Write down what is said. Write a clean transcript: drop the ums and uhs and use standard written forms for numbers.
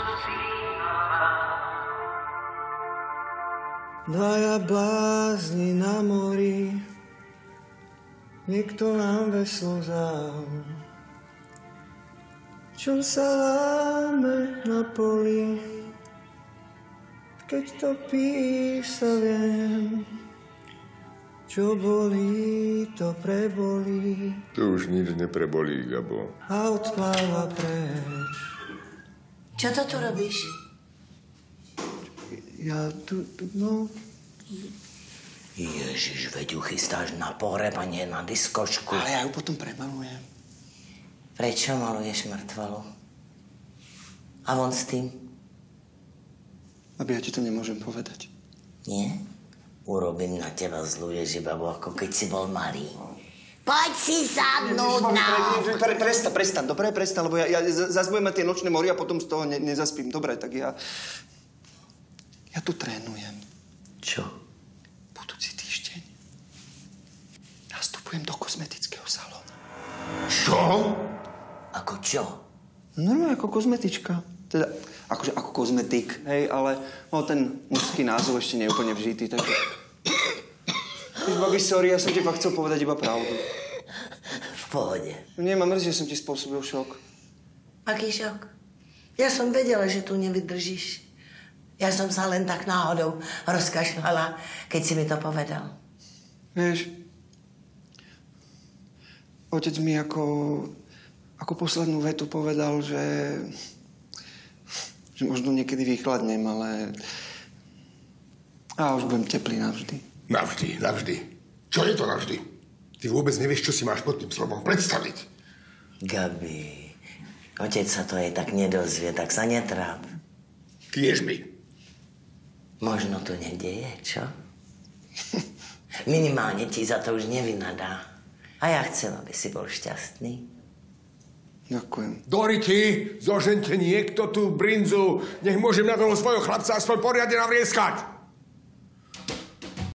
Dvaja blázni na mori, niekto nám veslo vzal. Čom sa láme na poli, keď to písa viem. Čo bolí, to prebolí. Tu už nič neprebolí, Gabo. A odpláva preč. Čo to tu robíš? Ja tu, no... Ježiš, veď ju chystáš na pohreb a nie na diskošku. Ale ja ju potom premalujem. Prečo maluješ mŕtvolu? A von s tým? Aby ja ti to nemôžem povedať. Nie? Urobím na teba zlú Ježibabu, ako keď si bol malý. Poď si sadnúť na... Prestan, dobre, prestan, lebo ja zase budem mať tie nočné mory a potom z toho nezaspím. Dobre, tak ja tu trénujem. Čo? Budúci týždeň nastupujem do kozmetického salónu. Čo? Ako čo? Normálne ako kozmetička. Teda, akože ako kozmetik, hej, ale no, ten mužský názov ešte nie je úplne vžitý, takže... Babi, sorry, ja som ti fakt chcel povedať iba pravdu. V pohode. Nie, ma mrzí, že som ti spôsobil šok. Aký šok? Ja som vedela, že tu nevydržíš. Ja som sa len tak náhodou rozkašľala, keď si mi to povedal. Vieš, otec mi ako poslednú vetu povedal, že možno niekedy vychladnem, ale... A už budem teplý navždy. Navždy, navždy. Čo je to navždy? Ty vôbec nevieš, čo si máš pod tým slovom predstaviť. Gabi, otec sa to aj tak nedozvie, tak sa netráp. Tiež mi. Možno to nedeje, čo? Minimálne ti za to už nevynadá. A ja chcem, aby si bol šťastný. Ďakujem. Doriti, zožente niekto tú brinzu. Nech môžem na toho svojho chlapca aspoň poriadne navrieskať.